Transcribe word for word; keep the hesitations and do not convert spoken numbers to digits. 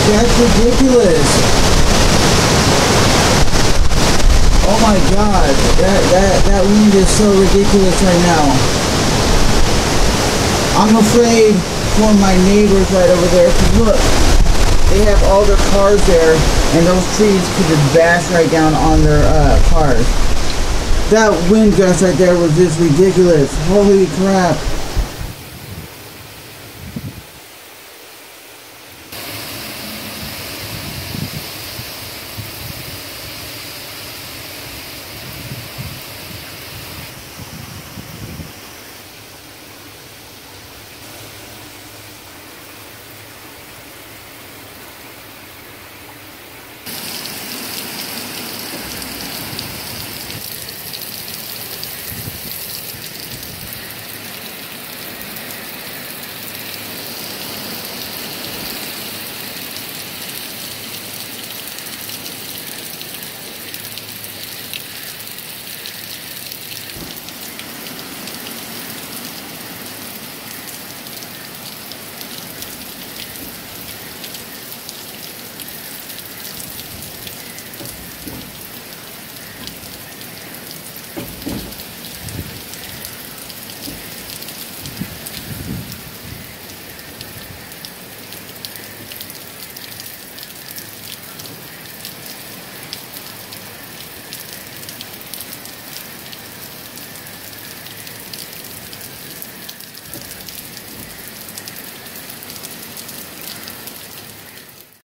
That's ridiculous. Oh my god, that, that, that wind is so ridiculous right now. I'm afraid for my neighbors right over there, because look, they have all their cars there, and those trees could just bash right down on their uh, cars. That wind gust right there was just ridiculous. Holy crap.